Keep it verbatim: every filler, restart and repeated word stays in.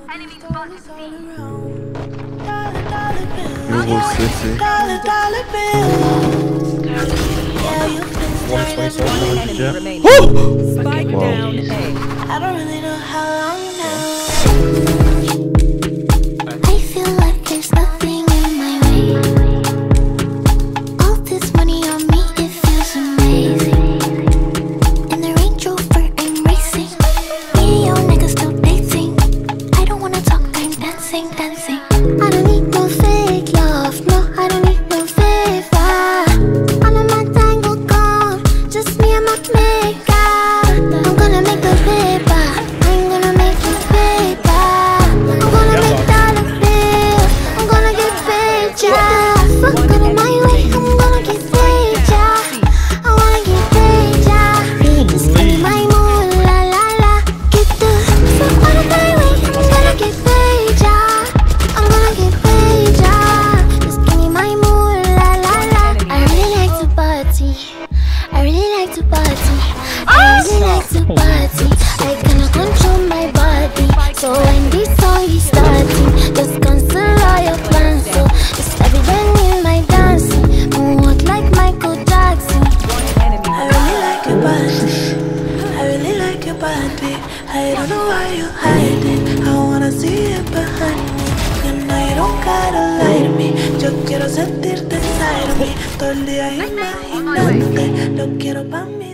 Euro City. one twenty-seven. Enemy remaining. Woo! Spike Wow. down A. I don't really know how long now. I feel like there's nothing in my way. All this money on me, it feels amazing. In the Range Rover, I'm racing. Me and your nigga still dating. I don't wanna talk, I'm dancing, dancing. I don't need no fake love, no, I don't need no favor. All of my tango gone, just me and my makeup. I'm gonna make the paper, I'm gonna make the paper. I'm gonna make dollar bills, I'm gonna get paid, yeah. Fuck out of my way, I'm gonna get paid, yeah. I wanna get paid, yeah. Just give me my mood, la la la. Get the fuck out of my way, I'm gonna get paid, yeah. I'm gonna get paid, yeah. Just give me my mood, la la la. I really like to party, I really like to party, I really like to party. I cannot control my body, so when this song is starting, just cancel all your plans. So it's evident in my dancing, moonwalk like Michael Jackson. I really like your body. I really like your body. I don't know why you hide it. I wanna see it behind me. You know you don't gotta lie to me. Yo quiero sentirte inside of me. Todo el día imaginándote. Lo quiero pa' mí.